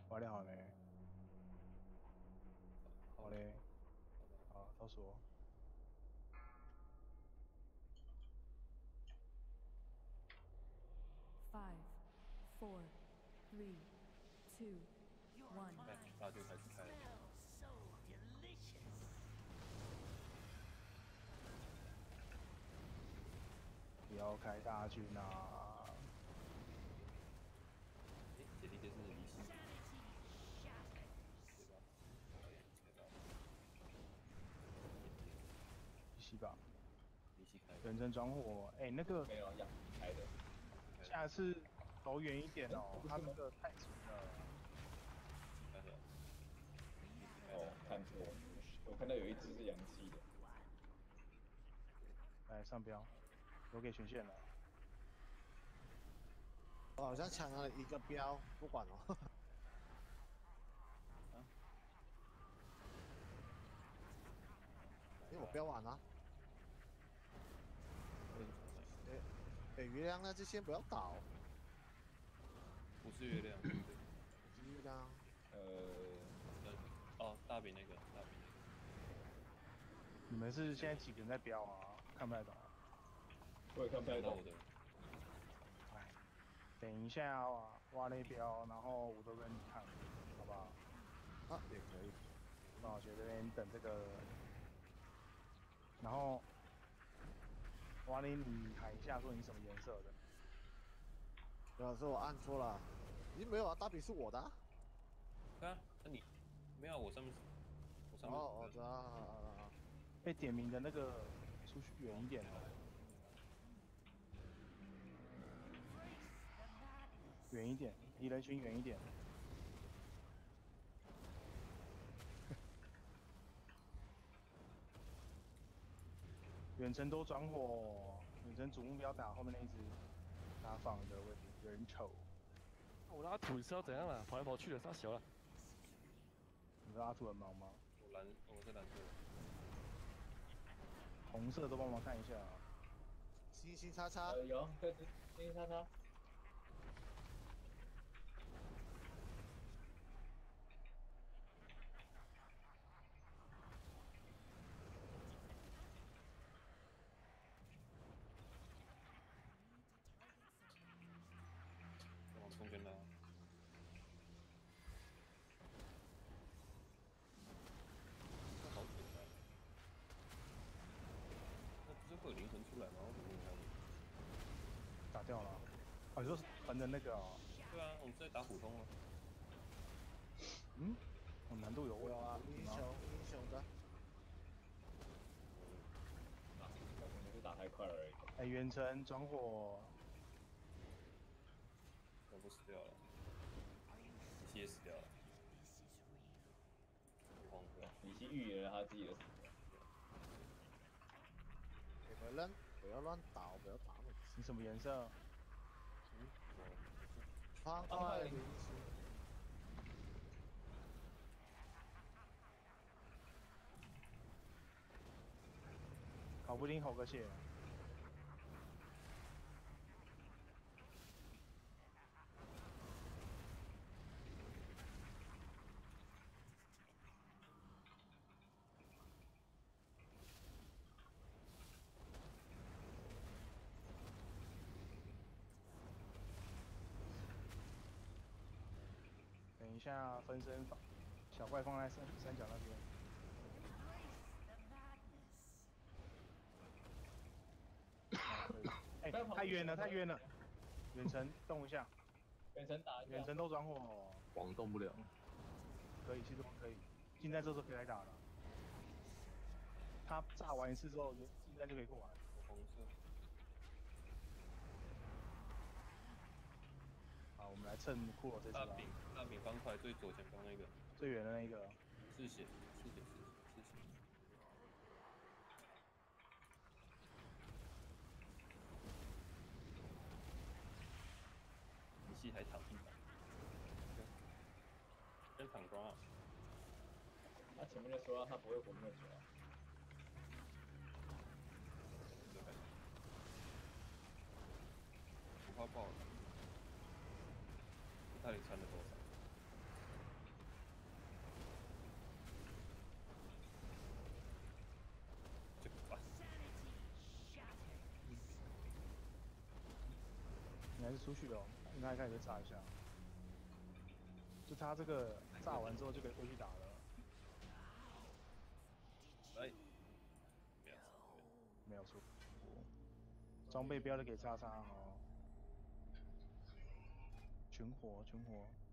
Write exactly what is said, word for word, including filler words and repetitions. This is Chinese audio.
挖料好没？ 好了， 好嘞， 好了， 好，倒数哦。 Five, four, three, two, one. 那那就开始开了。 So delicious. 不要开大军啊！ 诶，姐弟这是离系， Sanity shatters. 对吧？对吧？ 一起吧， 离系开， 远程转火。哎、那个没有养开的， 下次走远一点哦，他那个太近了。 开了， 哦，看错，我看到有一只是阳气的， 来上标，有给权限了。 我好像抢了一个标，不管哦。 啊， 因为我标完了。 对， 哎，北月亮呢？就先不要倒。 不是月亮，对， 月亮， 呃， 呃，哦，大饼那个，大饼那你们是现在几个人在标啊？看不太懂。 我也看不个， 太懂看到我，的， 哎，等一下啊，挖那标，然后我都跟你看，好不好？ 啊，也可以。 那我觉得这边等这个，然后挖你你喊一下说你什么颜色的。 对啊，是我按错了。咦，没有啊，大饼是我的啊。 对啊，那你没有我上面，我上面哦哦，知道啊啊啊啊！ 被点名的那个出去远一点哦， Embrace the madness. 远一点，离人群远一点。远程都转火，远程主目标打后面那一只打ฝั่的位置，人丑。 我拉土是要怎样了？跑来跑去的，傻小了。 你知道阿土很忙吗？ 我蓝，我是蓝色的， 红色都帮忙看一下啊。 星星叉叉， 呃，有，这只星星叉叉， 往中间拉，那好简单，那不是会有灵魂出来吗？我怎么没有看到？ 打掉了。哦，你说是横的那个哦？ 对啊，我们是在打普通啊。 嗯，哦，难度有问有啊， 题英雄吗？ 英雄的。 打，可能是打太快了而已。 哎，远程转火， 我不死掉了，你也死掉了， This is real. 慌掉。 李希预言了他自己的死亡， 你们扔，不要乱倒，不要打我。 你什么颜色？ 嗯，我方块零星， 考不定吼个血。等一下分身放小怪放在三三角那边。 Embrace the madness. 哎、太远了，太远了。远程动一下， 远程打一下远程都转火、哦， 网动不了。 可以，其实可以。近战这时候可以来打了。他炸完一次之后，近战就可以过来。 我红色， 好，我们来蹭骷髅这次吧。 大饼大饼方块最左前方那个， 最远的那个， 是血是血是是血。你系还躺地板，先躺光啊！ 他前面就说他不会活那么久啊， 就开始，不怕爆了。他里穿了多少？ 该是出去了、哦，应该开始炸一下。就他这个炸完之后就可以回去打了。 哎，没有， 没有错。装备不要再给炸杀哦。群火，群火。